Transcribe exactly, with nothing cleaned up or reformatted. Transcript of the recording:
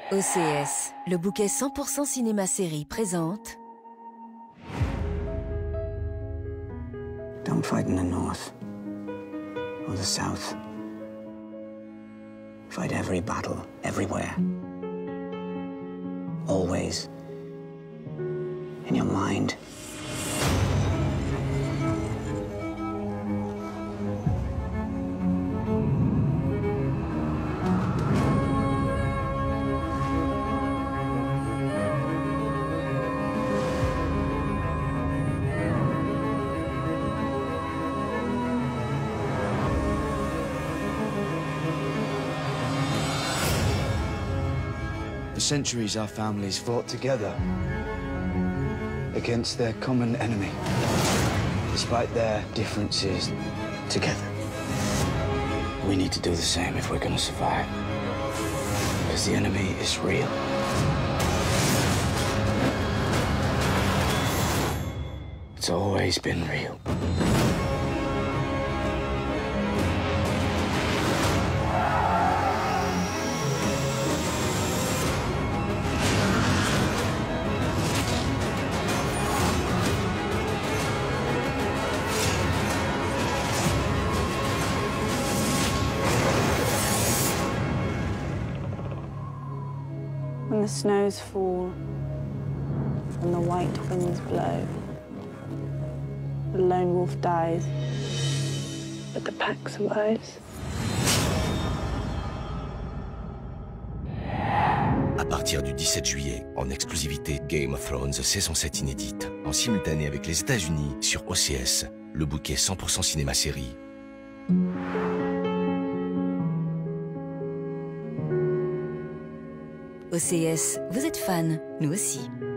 O C S, le bouquet cent pour cent cinéma-série présente... Don't fight in the north or the south. Fight every battle, everywhere. Always. In your mind. For centuries, our families fought together against their common enemy, despite their differences, together. We need to do the same if we're gonna survive. Because the enemy is real. It's always been real. When the snows fall and the white winds blow, the lone wolf dies, but the pack survives. À partir du dix-sept juillet, en exclusivité, Game of Thrones saison sept inédite, en simultané avec les États-Unis sur O C S, le bouquet cent pour cent cinéma-série. O C S, vous êtes fan, nous aussi.